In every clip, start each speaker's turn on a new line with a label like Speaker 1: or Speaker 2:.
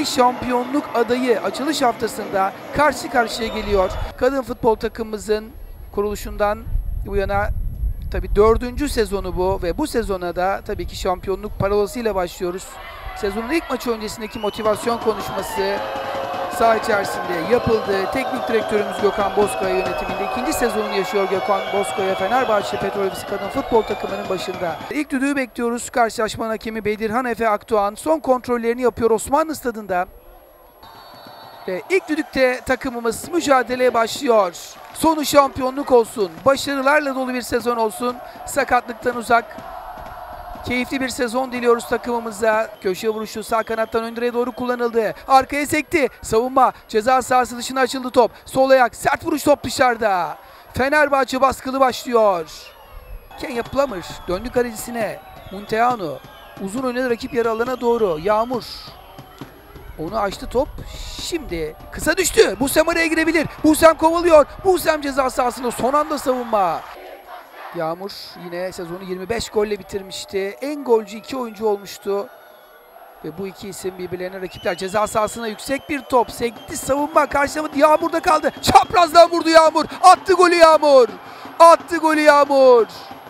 Speaker 1: iki şampiyonluk adayı açılış haftasında karşı karşıya geliyor. Kadın futbol takımımızın kuruluşundan bu yana tabii 4. sezonu bu ve bu sezona da tabii ki şampiyonluk parolasıyla başlıyoruz. Sezonun ilk maçı öncesindeki motivasyon konuşması saha içerisinde yapıldı. Teknik direktörümüz Gökhan Bozkaya yönetiminde ikinci sezonunu yaşıyor Gökhan Bozkaya. Fenerbahçe Petrol Ofisi Kadın Futbol takımının başında. İlk düdüğü bekliyoruz. Karşılaşmanın hakemi Bedirhan Efe Akdoğan son kontrollerini yapıyor Osmanlı Stadı'nda. Ve ilk düdükte takımımız mücadeleye başlıyor. Sonu şampiyonluk olsun. Başarılarla dolu bir sezon olsun. Sakatlıktan uzak. Keyifli bir sezon diliyoruz takımımıza. Köşe vuruşu sağ kanattan ön direğe doğru kullanıldı. Arkaya sekti. Savunma. Ceza sahası dışına açıldı top. Sol ayak. Sert vuruş, top dışarıda. Fenerbahçe baskılı başlıyor. Kenya Plummer döndü kalecisine. Munteanu. Uzun öne rakip yarı alana doğru. Yağmur. Onu açtı top. Şimdi kısa düştü. Busem araya girebilir. Busem kovalıyor. Busem ceza sahasında son anda savunma. Yağmur yine sezonu 25 golle bitirmişti. En golcü iki oyuncu olmuştu. Ve bu iki isim birbirlerine rakipler. Ceza sahasına yüksek bir top. Sekti savunma. Karşılamadı. Yağmur'da kaldı. Çaprazdan vurdu Yağmur. Attı golü Yağmur. Attı golü Yağmur.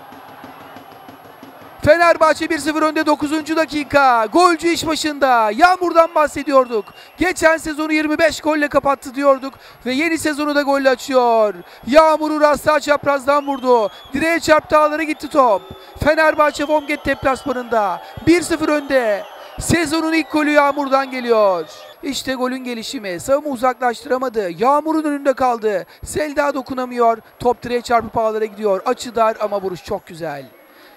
Speaker 1: Fenerbahçe 1-0 önde 9. dakika. Golcü iş başında. Yağmur'dan bahsediyorduk. Geçen sezonu 25 golle kapattı diyorduk. Ve yeni sezonu da golle açıyor. Yağmur'u rastlar çaprazdan vurdu. Direğe çarptı, ağlara gitti top. Fenerbahçe Vomget deplasmanında 1-0 önde. Sezonun ilk golü Yağmur'dan geliyor. İşte golün gelişimi. Savunma uzaklaştıramadı. Yağmur'un önünde kaldı. Selda dokunamıyor. Top direğe çarpıp ağlara gidiyor. Açı dar ama vuruş çok güzel.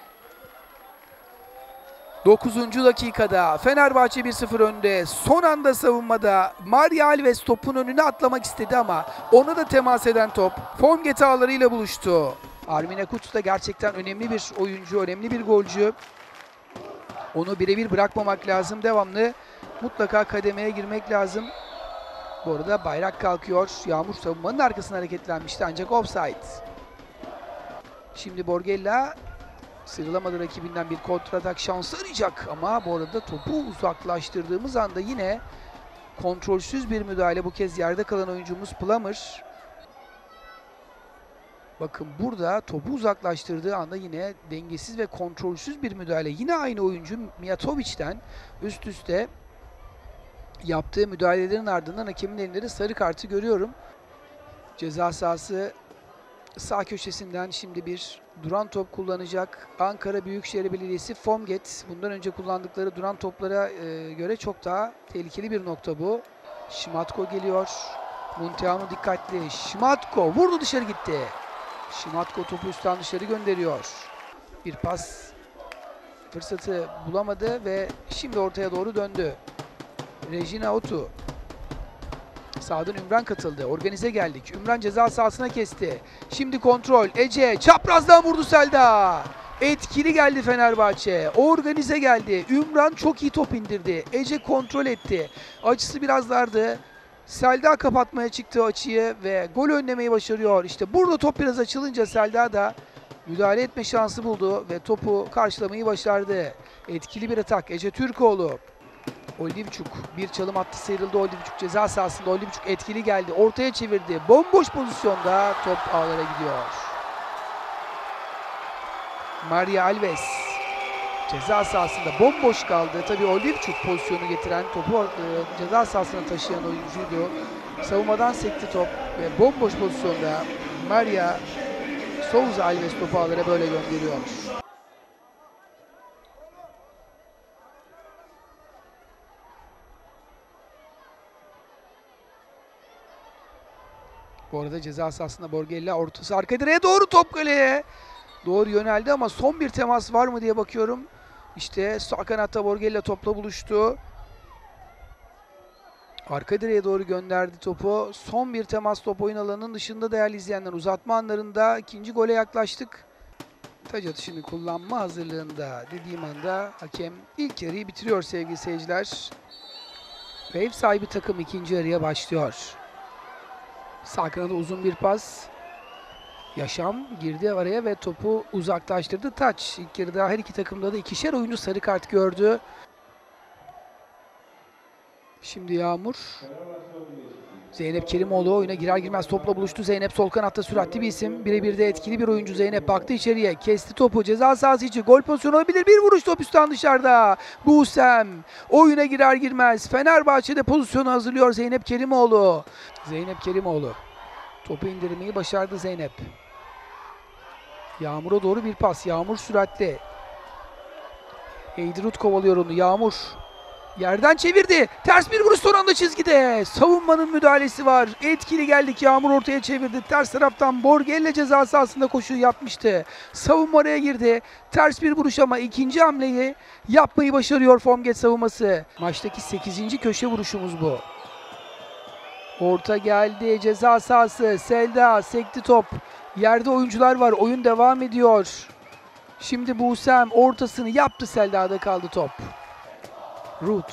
Speaker 1: 9. dakikada Fenerbahçe 1-0 önde. Son anda savunmada Maria Alves topun önüne atlamak istedi ama ona da temas eden top Vomget ağlarıyla buluştu. Armine Kuts da gerçekten önemli bir oyuncu, önemli bir golcü. Onu birebir bırakmamak lazım. Devamlı mutlaka kademeye girmek lazım. Bu arada bayrak kalkıyor. Yağmur savunmanın arkasına hareketlenmişti ancak offside. Şimdi Borgella sıyrılamadı rakibinden, bir kontratak şansı arayacak ama bu arada topu uzaklaştırdığımız anda yine kontrolsüz bir müdahale. Bu kez yerde kalan oyuncumuz Plummer. Bakın burada topu uzaklaştırdığı anda yine dengesiz ve kontrolsüz bir müdahale. Yine aynı oyuncu Mijatovic'den üst üste yaptığı müdahalelerin ardından hakemin elinde de sarı kartı görüyorum. Ceza sahası sağ köşesinden şimdi bir duran top kullanacak Ankara Büyükşehir Belediyesi Vomget. Bundan önce kullandıkları duran toplara göre çok daha tehlikeli bir nokta bu. Şimatko geliyor. Munteanu dikkatli. Şimatko vurdu, dışarı gitti. Şimatko topu üstten dışarı gönderiyor. Bir pas fırsatı bulamadı ve şimdi ortaya doğru döndü. Regina Otu. Sağdan Ümran katıldı. Organize geldik. Ümran ceza sahasına kesti. Şimdi kontrol. Ece çaprazdan vurdu Selda. Etkili geldi Fenerbahçe. Organize geldi. Ümran çok iyi top indirdi. Ece kontrol etti. Açısı biraz dardı. Selda kapatmaya çıktı açıyı ve gol önlemeyi başarıyor. İşte burada top biraz açılınca Selda da müdahale etme şansı buldu ve topu karşılamayı başardı. Etkili bir atak. Ece Türkoğlu. Oldivçuk bir çalım attı, sıyrıldı Oldivçuk ceza sahasında. Oldivçuk etkili geldi, ortaya çevirdi. Bomboş pozisyonda top ağlara gidiyor. Maria Alves ceza sahasında bomboş kaldı. Tabii Oldivçuk pozisyonu getiren, topu ceza sahasına taşıyan oyuncuydu. Savunmadan sekti top ve bomboş pozisyonda Maria Souza Alves topu ağlara böyle gönderiyor. Bu arada ceza sahasında Borgella ortası arka direğe doğru, top kaleye doğru yöneldi ama son bir temas var mı diye bakıyorum. İşte sağ kanatta Borgella topla buluştu. Arka direğe doğru gönderdi topu. Son bir temas top oyun alanının dışında değerli izleyenler. Uzatma anlarında ikinci gole yaklaştık. Taç atışını kullanma hazırlığında dediğim anda hakem ilk yarıyı bitiriyor sevgili seyirciler. Ve ev sahibi takım ikinci yarıya başlıyor. Sağ kanada uzun bir pas. Yaşam girdi araya ve topu uzaklaştırdı. Taç. İlk yarıda her iki takımda da ikişer oyuncu sarı kart gördü. Şimdi Yağmur. Zeynep Kerimoğlu oyuna girer girmez topla buluştu. Zeynep sol kanatta süratli bir isim. Birebir de etkili bir oyuncu. Zeynep baktı içeriye. Kesti topu. Ceza sahası içi. Gol pozisyonu olabilir. Bir vuruş, top üstten dışarıda. Buğsem oyuna girer girmez Fenerbahçe'de pozisyonu hazırlıyor Zeynep Kerimoğlu. Zeynep Kerimoğlu. Topu indirmeyi başardı Zeynep. Yağmur'a doğru bir pas. Yağmur süratli. Eydrut kovalıyor onu. Yağmur. Yerden çevirdi. Ters bir vuruş son anda çizgide. Savunmanın müdahalesi var. Etkili geldik. Yağmur ortaya çevirdi. Ters taraftan Borgella ceza sahasında koşuyu yapmıştı. Savunma oraya girdi. Ters bir vuruş ama ikinci hamleyi yapmayı başarıyor Formget savunması. Maçtaki 8. köşe vuruşumuz bu. Orta geldi. Ceza sahası. Selda sekti top. Yerde oyuncular var. Oyun devam ediyor. Şimdi Buğsem ortasını yaptı. Selda'da kaldı top. Ruth.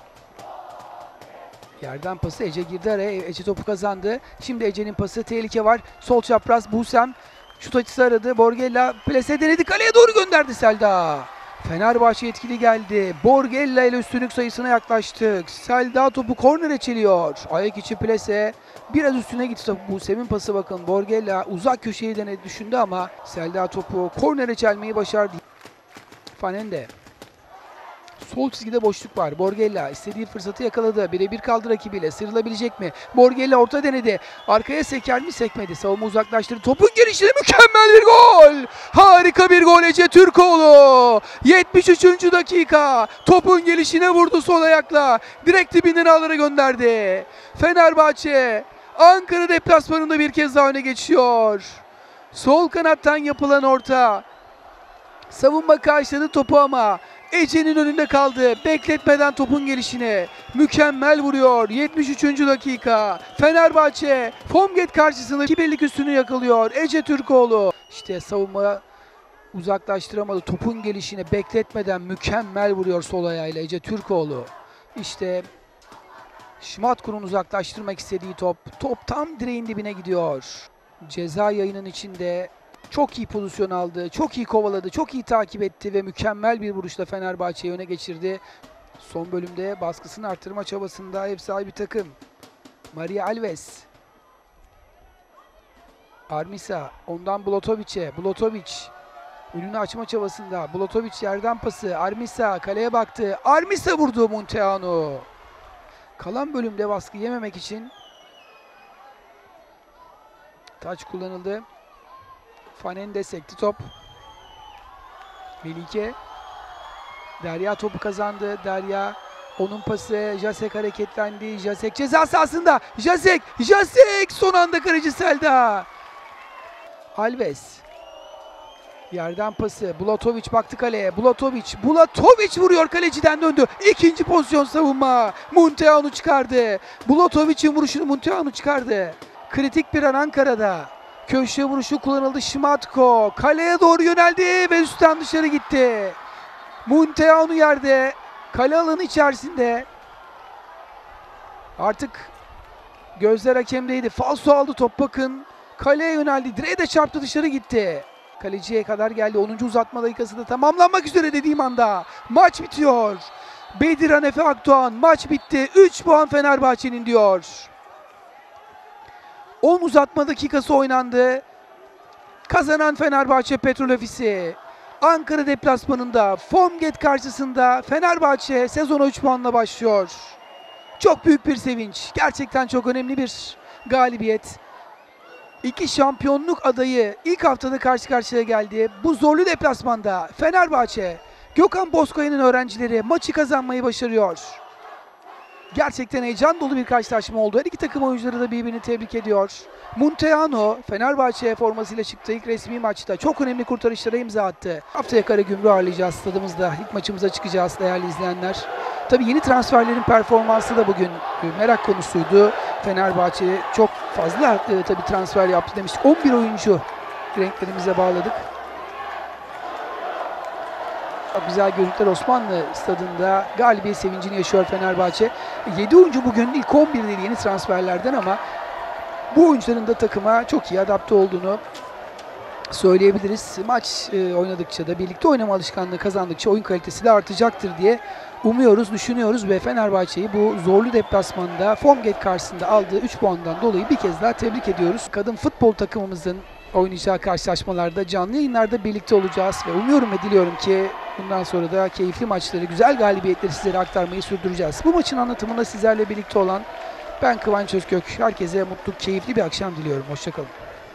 Speaker 1: Yerden pası, Ece girdi araya. Ece topu kazandı. Şimdi Ece'nin pası, tehlike var. Sol çapraz Buğsem. Şut açısı aradı. Borgella plase denedi. Kaleye doğru gönderdi Selda. Fenerbahçe etkili geldi. Borgella ile üstünlük sayısına yaklaştık. Selda topu kornere çeliyor. Ayak içi plase. Biraz üstüne gitti topu. Buğsem'in pası bakın. Borgella uzak köşeyi denedi, düşündü ama Selda topu kornere çelmeyi başardı. Fanende. Sol çizgide boşluk var. Borgella istediği fırsatı yakaladı. Birebir kaldı rakibiyle. Sıyrılabilecek mi? Borgella orta denedi. Arkaya seker mi? Sekmedi. Savunma uzaklaştırdı. Topun gelişine mükemmel bir gol. Harika bir gol Ece Türkoğlu. 73. dakika. Topun gelişine vurdu sol ayakla. Direkt dibinden ağlara gönderdi. Fenerbahçe Ankara deplasmanında bir kez daha öne geçiyor. Sol kanattan yapılan orta. Savunma karşıladı topu ama Ece'nin önünde kaldı. Bekletmeden topun gelişine. Mükemmel vuruyor. 73. dakika. Fenerbahçe Formget karşısında 2-1'lik üstünü yakalıyor. Ece Türkoğlu. İşte savunma uzaklaştıramadı. Topun gelişine bekletmeden mükemmel vuruyor sol ayağıyla Ece Türkoğlu. İşte Schmatkur'un uzaklaştırmak istediği top. Top tam direğin dibine gidiyor. Ceza yayının içinde çok iyi pozisyon aldı, çok iyi kovaladı, çok iyi takip etti ve mükemmel bir vuruşla Fenerbahçe'yi öne geçirdi. Son bölümde baskısını artırma çabasında ev sahibi takım. Maria Alves. Armisa, ondan Bulatovic'e. Bulatovic önünü açma çabasında. Bulatovic yerden pası. Armisa kaleye baktı. Armisa vurdu Munteanu. Kalan bölümde baskı yememek için taç kullanıldı. Fanende sekti top. Melike. Derya topu kazandı. Derya onun pası. Jasek hareketlendi. Jasek ceza sahasında. Jasek son anda kaleci Selda. Alves. Yerden pası. Bulatovic baktı kaleye. Bulatovic vuruyor, kaleciden döndü. İkinci pozisyon savunma. Munteanu çıkardı. Bulatovic'in vuruşunu Munteanu çıkardı. Kritik bir an Ankara'da. Köşe vuruşu kullanıldı. Schmatko kaleye doğru yöneldi ve üstten dışarı gitti. Munteanu yerde. Kale alanı içerisinde. Artık gözler hakemdeydi. Falso aldı top, bakın. Kaleye yöneldi. Direğe de çarptı, dışarı gitti. Kaleciye kadar geldi. 10. uzatma dakikası da tamamlanmak üzere dediğim anda maç bitiyor. Bediran Efe Akdoğan, maç bitti. 3 puan Fenerbahçe'nin diyor. 10 uzatma dakikası oynandı. Kazanan Fenerbahçe Petrol Ofisi. Ankara deplasmanında Formget karşısında Fenerbahçe sezona 3 puanla başlıyor. Çok büyük bir sevinç. Gerçekten çok önemli bir galibiyet. İki şampiyonluk adayı ilk haftada karşı karşıya geldi. Bu zorlu deplasmanda Fenerbahçe, Gökhan Bozkaya'nın öğrencileri maçı kazanmayı başarıyor. Gerçekten heyecan dolu bir karşılaşma oldu. Her iki takım oyuncuları da birbirini tebrik ediyor. Munteanu Fenerbahçe formasıyla çıktığı ilk resmi maçta çok önemli kurtarışlara imza attı. Haftaya Karagümrük'ü ağırlayacağız stadımızda. İlk maçımıza çıkacağız değerli izleyenler. Tabii yeni transferlerin performansı da bugün merak konusuydu. Fenerbahçe çok fazla tabii transfer yaptı demiştik. 11 oyuncu renklerimize bağladık. Çok güzel görüntüler Osmanlı stadında, galibiyet sevincini yaşıyor Fenerbahçe. 7 oyuncu bugün ilk 11 değil yeni transferlerden ama bu oyuncuların da takıma çok iyi adapte olduğunu söyleyebiliriz. Maç oynadıkça da birlikte oynama alışkanlığı kazandıkça oyun kalitesi de artacaktır diye umuyoruz, düşünüyoruz ve Fenerbahçe'yi bu zorlu deplasmanda Formgate karşısında aldığı 3 puandan dolayı bir kez daha tebrik ediyoruz. Kadın futbol takımımızın oynayacağı karşılaşmalarda canlı yayınlarda birlikte olacağız ve umuyorum ve diliyorum ki bundan sonra da keyifli maçları, güzel galibiyetleri sizlere aktarmayı sürdüreceğiz. Bu maçın anlatımında sizlerle birlikte olan ben Kıvanç Özkök. Herkese mutlu, keyifli bir akşam diliyorum. Hoşça kalın.